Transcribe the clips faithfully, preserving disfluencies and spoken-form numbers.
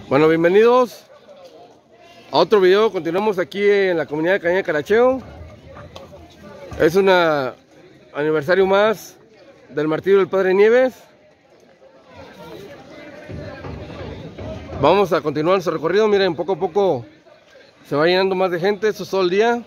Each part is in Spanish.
Bueno, bienvenidos a otro video. Continuamos aquí en la comunidad de Cañada Caracheo. Es un aniversario más del martirio del Padre Nieves. Vamos a continuar nuestro recorrido. Miren, poco a poco se va llenando más de gente. Esto es todo el día.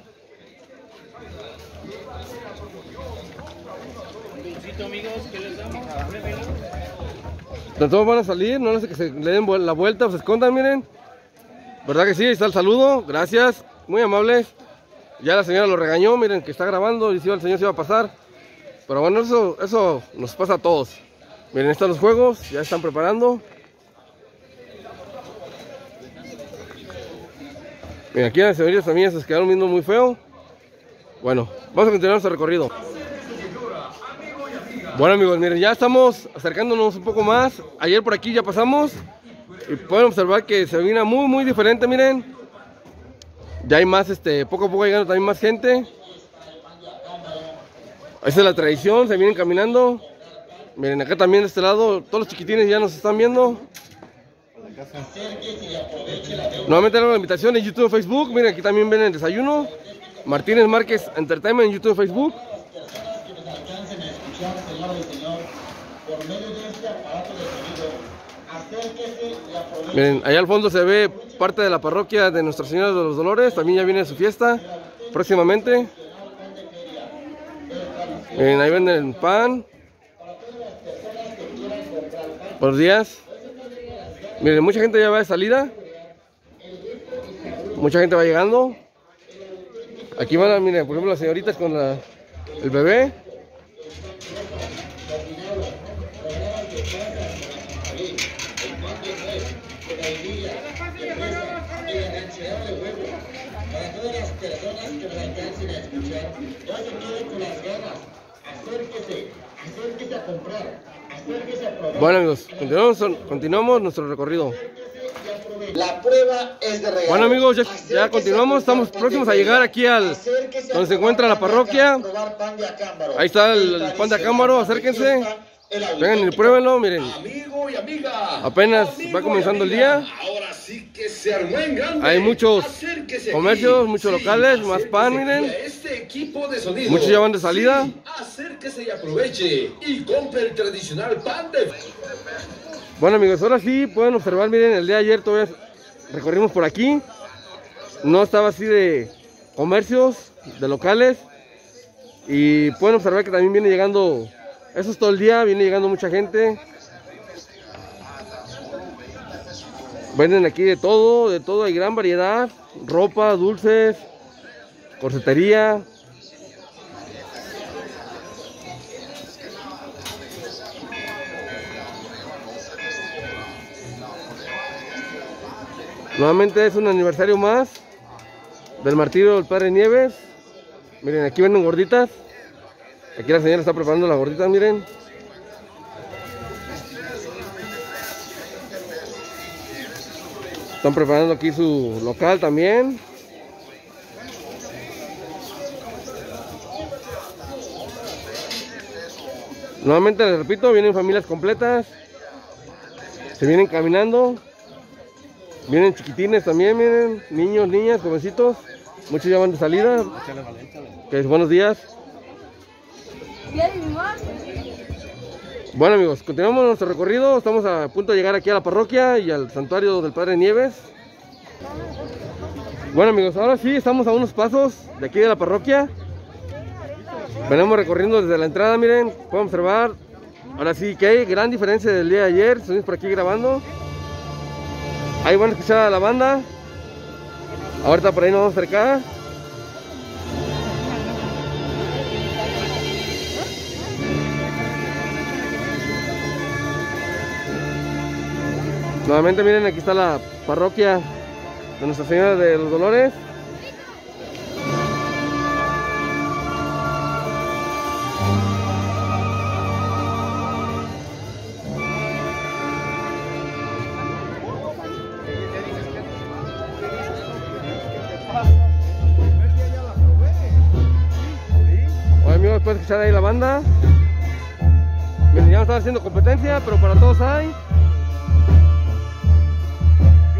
Todos van a salir, no les que se le den la vuelta o se escondan, miren. ¿Verdad que sí? Ahí está el saludo, gracias, muy amables. Ya la señora lo regañó, miren que está grabando y si el señor se iba a pasar. Pero bueno, eso, eso nos pasa a todos. Miren, están los juegos, ya están preparando. Miren, aquí las señoritas también se quedaron viendo muy feo. Bueno, vamos a continuar nuestro recorrido. Bueno amigos, miren, ya estamos acercándonos un poco más. Ayer por aquí ya pasamos y pueden observar que se viene muy muy diferente, miren. Ya hay más, este, poco a poco llegando también más gente. Esa es la tradición, se vienen caminando. Miren, acá también de este lado, todos los chiquitines ya nos están viendo. Nuevamente hago la invitación en YouTube y Facebook. Miren, aquí también ven el desayuno. Martínez Márquez Entertainment en YouTube y Facebook. Miren, allá al fondo se ve parte de la parroquia de Nuestra Señora de los Dolores. También ya viene su fiesta próximamente. Miren, ahí venden pan. Buenos días. Miren, mucha gente ya va de salida. Mucha gente va llegando. Aquí van a, miren, por ejemplo, las señoritas con la, el bebé. Bueno amigos, continuamos, continuamos nuestro recorrido. La prueba es de regalo. Bueno amigos, ya, ya continuamos, estamos próximos a llegar aquí al donde se encuentra la parroquia. Ahí está el, el pan de acámbaro, acérquense. Vengan y pruébenlo, miren. Amigo y amiga, apenas va comenzando el día. Ahora sí que se armó en grande. Hay muchos comercios, muchos locales, más pan, miren. Este equipo de sonido. Muchos ya van de salida. Sí, acérquese y aproveche y compre el tradicional pan de... Bueno amigos, ahora sí pueden observar, miren, el día de ayer todavía recorrimos por aquí. No estaba así de comercios, de locales. Y pueden observar que también viene llegando... Eso es todo el día, viene llegando mucha gente. Venden aquí de todo, de todo, hay gran variedad. Ropa, dulces, corsetería. Nuevamente es un aniversario más del martirio del Padre Nieves. Miren, aquí venden gorditas. Aquí la señora está preparando las gorditas, miren. Están preparando aquí su local también. Nuevamente les repito, vienen familias completas. Se vienen caminando. Vienen chiquitines también, miren. Niños, niñas, jovencitos. Muchos ya van de salida. Okay, buenos días. Bueno amigos, continuamos nuestro recorrido. Estamos a punto de llegar aquí a la parroquia y al santuario del Padre Nieves. Bueno amigos, ahora sí estamos a unos pasos de aquí de la parroquia. Venimos recorriendo desde la entrada, miren, pueden observar. Ahora sí que hay gran diferencia del día de ayer. Estuvimos por aquí grabando. Ahí van a escuchar a la banda. Ahorita por ahí nos vamos a acercar. Nuevamente miren, aquí está la parroquia de Nuestra Señora de los Dolores. Hola amigos, pueden escuchar ahí la banda. Miren, ya no están haciendo competencia, pero para todos hay.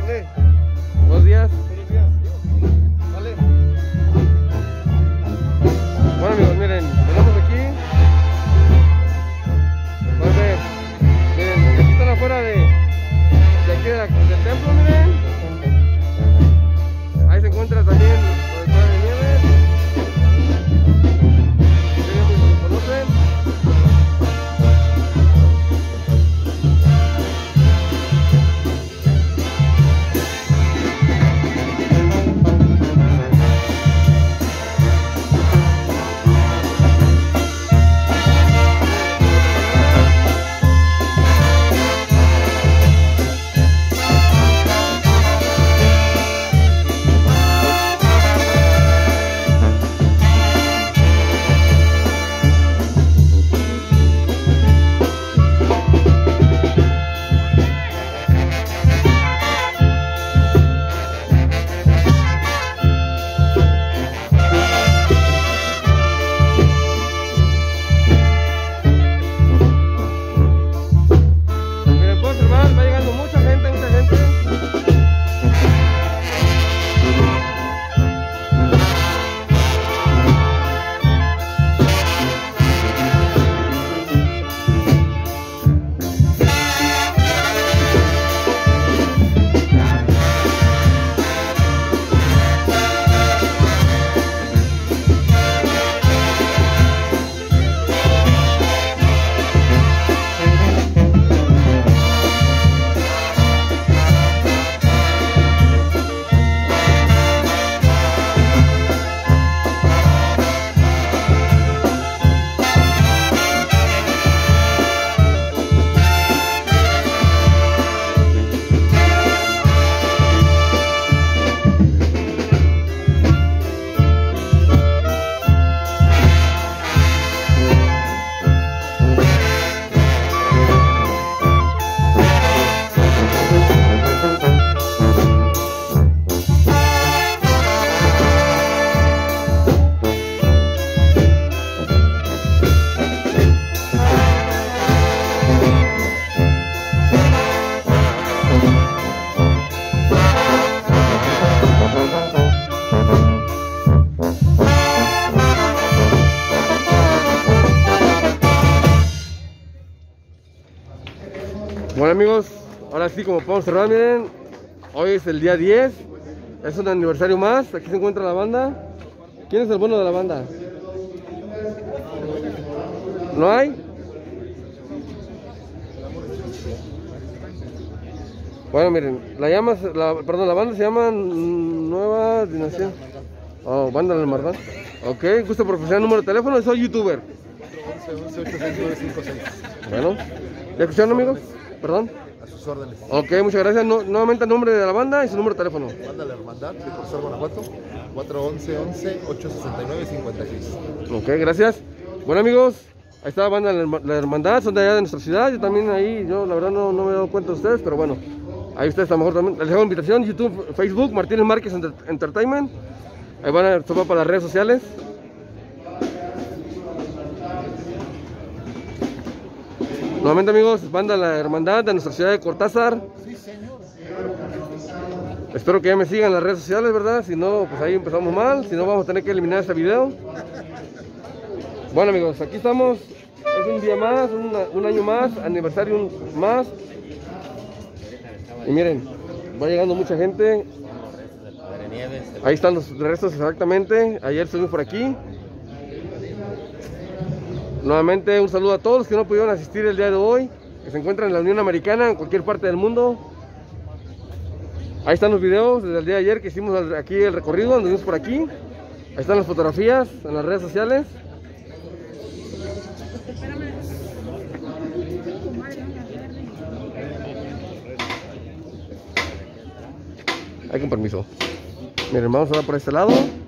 Bueno amigos, ahora sí como podemos cerrar, miren, hoy es el día diez, es un aniversario más, aquí se encuentra la banda. ¿Quién es el bueno de la banda? ¿No hay? Bueno, miren, la llama, la, perdón, la banda se llama Nueva Dinastía. Oh, Banda del Mardán. Ok, gusto profesional, número de teléfono, soy youtuber. Bueno, ¿ya escucharon amigos? Perdón. A sus órdenes. Ok, muchas gracias. No, nuevamente el nombre de la banda y su número de teléfono. Banda La Hermandad de Profesor Guanajuato, cuatro once once ocho sesenta y nueve cincuenta y seis. Ok, gracias. Bueno amigos, ahí está la banda La Hermandad, son de allá de nuestra ciudad. Yo también ahí, yo la verdad no, no me he dado cuenta de ustedes, pero bueno, ahí ustedes a lo mejor también. Les hago invitación, YouTube, Facebook, Martínez Márquez Entertainment. Ahí van a tomar para las redes sociales. Nuevamente amigos, banda La Hermandad de nuestra ciudad de Cortázar. Sí, señor. Espero que ya me sigan en las redes sociales, ¿verdad? Si no, pues ahí empezamos mal. Si no, vamos a tener que eliminar este video. Bueno amigos, aquí estamos. Es un día más, una, un año más, aniversario más. Y miren, va llegando mucha gente. Ahí están los restos exactamente. Ayer estuvimos por aquí. Nuevamente un saludo a todos los que no pudieron asistir el día de hoy, que se encuentran en la Unión Americana, en cualquier parte del mundo. Ahí están los videos desde el día de ayer que hicimos aquí el recorrido, anduvimos por aquí. Ahí están las fotografías en las redes sociales. Ahí con permiso. Miren, vamos a ver por este lado.